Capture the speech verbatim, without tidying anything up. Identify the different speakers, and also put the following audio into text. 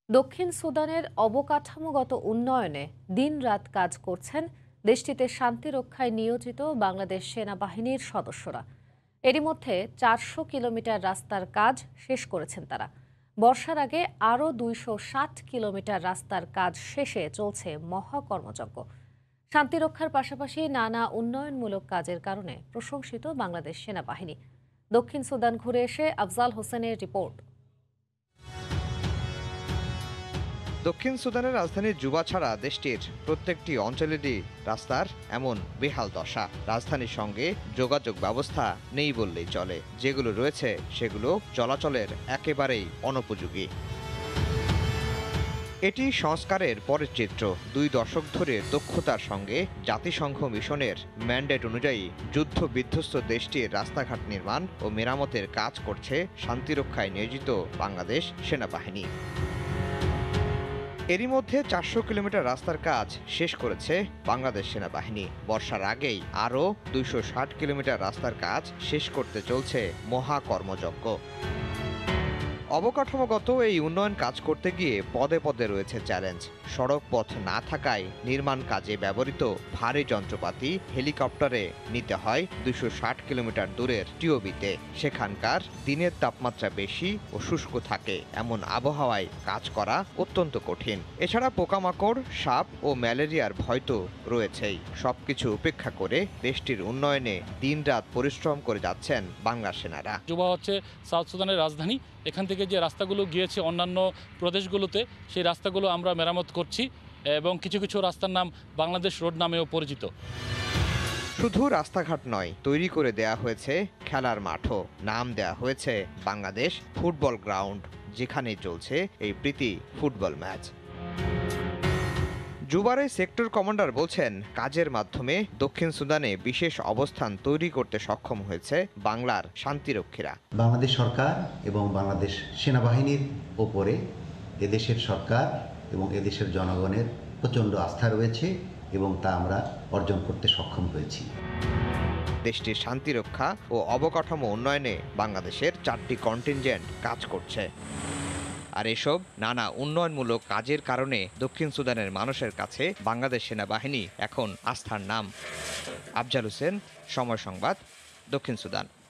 Speaker 1: দক্ষিণ সুদানের অবকাঠামোগত উন্নয়নে দিনরাত কাজ করছেন দেশটিতে শান্তি রক্ষায় নিয়োজিত বাংলাদেশ সেনাবাহিনীর সদস্যরা। এরই মধ্যে চারশো কিলোমিটার রাস্তার কাজ শেষ করেছেন তারা। বর্ষার আগে আরও দুইশো ষাট কিলোমিটার রাস্তার কাজ শেষে চলছে মহাকর্মযজ্ঞ। শান্তি রক্ষার পাশাপাশি নানা উন্নয়নমূলক কাজের কারণে প্রশংসিত বাংলাদেশ সেনাবাহিনী। দক্ষিণ সুদান ঘুরে এসে আফজাল হোসেনের রিপোর্ট।
Speaker 2: দক্ষিণ সুদানের রাজধানী জুবা ছাড়া দেশটির প্রত্যেকটি অঞ্চলেরই রাস্তার এমন বেহাল দশা। রাজধানীর সঙ্গে যোগাযোগ ব্যবস্থা নেই বললেই চলে, যেগুলো রয়েছে সেগুলো চলাচলের একেবারেই অনুপযোগী। এটি সংস্কারের পরের চিত্র। দুই দশক ধরে দক্ষতার সঙ্গে জাতিসংঘ মিশনের ম্যান্ডেট অনুযায়ী যুদ্ধ বিধ্বস্ত দেশটির রাস্তাঘাট নির্মাণ ও মেরামতের কাজ করছে শান্তিরক্ষায় নিয়োজিত বাংলাদেশ সেনাবাহিনী। এরই মধ্যে চারশো কিলোমিটার রাস্তার কাজ শেষ করেছে বাংলাদেশ সেনাবাহিনী। বর্ষার আগেই আরও দুইশো ষাট কিলোমিটার রাস্তার কাজ শেষ করতে চলছে মহাকর্মযজ্ঞ। অবকাঠামোগত এই উন্নয়ন কাজ করতে গিয়ে পদে পদে রয়েছে চ্যালেঞ্জ। সড়ক পথ না থাকায় নির্মাণ কাজে ব্যবহৃত ভারী যন্ত্রপাতি হেলিকপ্টারে নিতে হয় দুইশো ষাট কিলোমিটার দূরের টিওবিতে। সেখানকার দিনের তাপমাত্রা বেশি ও শুষ্ক থাকে, এমন আবহাওয়ায় কাজ করা অত্যন্ত কঠিন। এছাড়া পোকামাকড়, সাপ ও ম্যালেরিয়ার ভয় তো রয়েছেই। সবকিছু উপেক্ষা করে দেশটির উন্নয়নে দিনরাত পরিশ্রম করে যাচ্ছেন বাংলা সেনারা।
Speaker 3: জুবা হচ্ছে সাউথ সুদানের রাজধানী। এখান থেকে যে রাস্তাগুলো গিয়েছে অন্যান্য প্রদেশগুলোতে, সেই রাস্তাগুলো আমরা মেরামত করছি এবং কিছু কিছু রাস্তার নাম বাংলাদেশ রোড নামেও পরিচিত।
Speaker 2: শুধু রাস্তাঘাট নয়, তৈরি করে দেয়া হয়েছে খেলার মাঠও। নাম দেয়া হয়েছে বাংলাদেশ ফুটবল গ্রাউন্ড, যেখানে চলছে এই প্রীতি ফুটবল ম্যাচ। জুবারে সেক্টর কমান্ডার বলছেন, কাজের মাধ্যমে দক্ষিণ সুদানে বিশেষ অবস্থান তৈরি করতে সক্ষম হয়েছে বাংলার শান্তিরক্ষীরা।
Speaker 4: বাংলাদেশ সরকার এবং বাংলাদেশ সেনাবাহিনীর ওপরে এদেশের সরকার এবং এদেশের জনগণের প্রচণ্ড আস্থা রয়েছে এবং তা আমরা অর্জন করতে সক্ষম হয়েছি।
Speaker 2: দেশটির শান্তিরক্ষা ও অবকাঠামো উন্নয়নে বাংলাদেশের চারটি কন্টিনজেন্ট কাজ করছে। আর এসব নানা উন্নয়নমূলক কাজের কারণে দক্ষিণ সুদানের মানুষের কাছে বাংলাদেশ সেনাবাহিনী এখন আস্থার নাম। আফজাল হোসেন, সময় সংবাদ, দক্ষিণ সুদান।